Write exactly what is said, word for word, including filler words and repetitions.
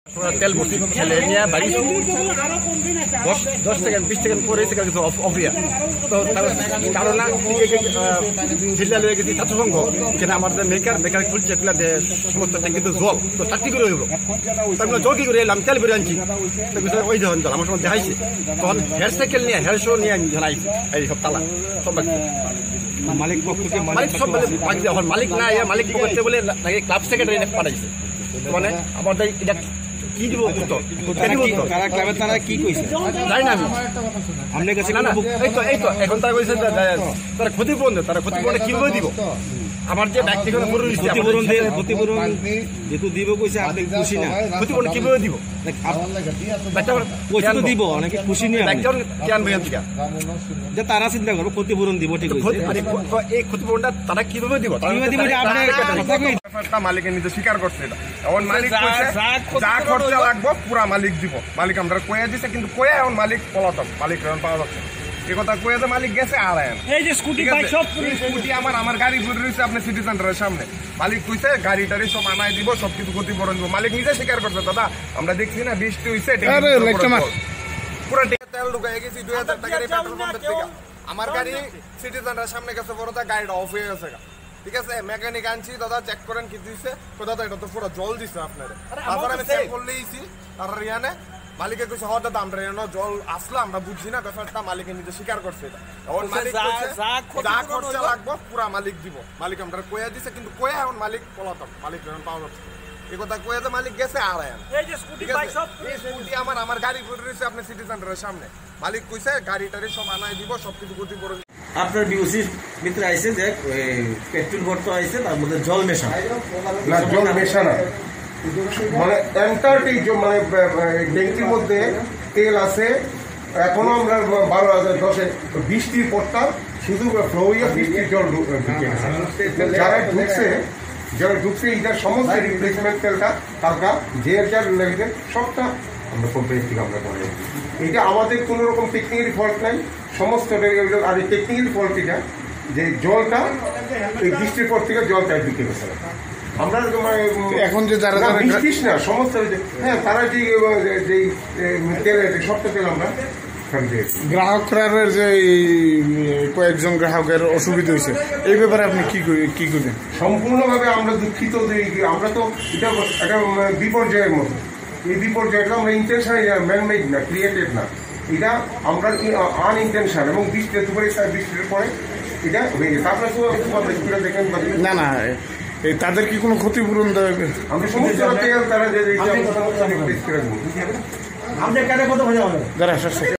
তেল ভর্তি ছেলে নিয়ে বাড়ি দশ দশ সেকেন্ড বিশ সেকেন্ড পরে সেখানে কিছু অফিয়া তো তার কারণ জিল্লা লয়ে গেছি ছাত্র সংঘ যেখানে আমাদের মেকার মেকার খুলছে এগুলা সমস্ত ট্যাঙ্কিতে জল তো চাকরি করে হইব তারপরে জল কি করে এলাম তেল বেরিয়ে আনছি ওই যখন জল আমার সময় দেখাইছে তখন হেয়ার সাইকেল নিয়ে হেয়ার শো নিয়ে আমি জানাইছি এই সব তালা সব মালিক পক্ষকে মালিক সব মালিক না মালিক করতে বলে ক্লাব সেক্রেটারি পাঠাইছে মানে আমাদের এটা কি দিব তারা ক্লাবের তারা কি কইছে জানি না আমি আপনার কাছে না এই তো এই তো এখন তারা কইছে তারা ক্ষতিপূরণ দেয় তারা ক্ষতিপূরণ কিভাবে দিব আমার যে ব্যক্তিগত ক্ষতিপূরণ ক্ষতিপূরণ যেহেতু দিব কইছে আপনি খুশি না ক্ষতিপূরণ কিভাবে দিব পয়সা তো দিব অনেকে খুশি নিয়ে কেন ভাই যে তারা চিন্তা করবো ক্ষতিপূরণ দিব ঠিক আছে এই ক্ষতিপূরণটা তারা কিভাবে দিব মালিকের নিজে স্বীকার করছে এটা এখন মালিক যা খরচা লাগবো পুরা মালিক দিব মালিক আমরা কয়ে দিছে কিন্তু কয়ে এখন মালিক পলাতক মালিক এখন পাওয়া যাচ্ছে এই কথা কয়ে যে মালিক গেছে আড়ায় এই যে স্কুটি বাইক সব স্কুটি আমার আমার গাড়ি ঘুরে রয়েছে আপনি সিটি সেন্টারের সামনে মালিক কইছে গাড়ি টাড়ি সব আনাই দিব সবকিছু ক্ষতিপূরণ দিব মালিক নিজে স্বীকার করছে দাদা আমরা দেখছি না বৃষ্টি হয়েছে পুরো তেল ঢুকাই গেছি দুই হাজার টাকার পেট্রোল পাম্পের থেকে আমার গাড়ি সিটি সেন্টারের সামনে গেছে বড়টা গাড়িটা অফ হয়ে গেছে ঠিক আছে মেকানিক আনছি দাদা চেক করেন কি দিচ্ছে দাদা এটা তো পুরো জল দিচ্ছে আপনার তারপর আমি চেক করলেইছি আর ইয়ানে মালিকে কইছে হ্যাঁ দাদা আমরা এনে জল আসলো আমরা বুঝছি না ব্যাপারটা মালিকে নিজে স্বীকার করছে এটা এখন মালিক যা খরচা লাগবো পুরা মালিক দিব মালিক আমরা কয়ে দিছে কিন্তু কয়ে এখন মালিক পলাতক মালিক এখন পাওয়া যাচ্ছে এই কথা কয়ে যে মালিক গেছে আড়াই এই যে স্কুটি বাইক সব এই স্কুটি আমার আমার গাড়ি ঘুরে রয়েছে আপনার সিটি সেন্টারের সামনে মালিক কইছে গাড়ি টাড়ি সব আনাই দিব সবকিছু ক্ষতিপূরণ আপনার বিউসি মিত্র আইছে যে পেট্রোল ভর্তি আইছে তার মধ্যে জল মেশানো না জল মেশানো মানে এন্টারটি মানে ট্যাঙ্কির মধ্যে তেল আছে এখনো আমরা বারো হাজার দশে বৃষ্টির পরটা শুধু ফ্লো হইয়া বৃষ্টির জল যারা ঢুকছে যারা ঢুকছে এটার সমস্ত রিপ্লেসমেন্ট তেলটা টাকা যে যার লাগবে সবটা আমরা কোম্পানি থেকে আমরা করে এটা আমাদের কোনো রকম টেকনিক্যাল ফল্ট নাই সমস্ত আর এই টেকনিক্যাল ফল্ট এটা যে জলটা এই বৃষ্টির পর থেকে জলটা ঢুকে গেছে আমরা এখন যে যারা বৃষ্টিস না সমস্ত হ্যাঁ তারা যে তেল সবটা তেল আমরা গ্রাহকরা যে কয়েকজন গ্রাহকের অসুবিধা হয়েছে এই ব্যাপারে আপনি কি কি করবেন সম্পূর্ণভাবে আমরা দুঃখিত যে আমরা তো এটা একটা বিপর্যয়ের মতো এই বিপর্যয়টা আমরা ইন্টেনশনাল ম্যানমেড না ক্রিয়েটেড না এটা আমরা আনইনটেনশনাল এবং বৃষ্টি দুপুরে বৃষ্টির পরে এটা হয়ে গেছে আপনার তো দেখেন না না তাদের কি কোনো ক্ষতিপূরণ দেবে আমি সমস্ত তারা যে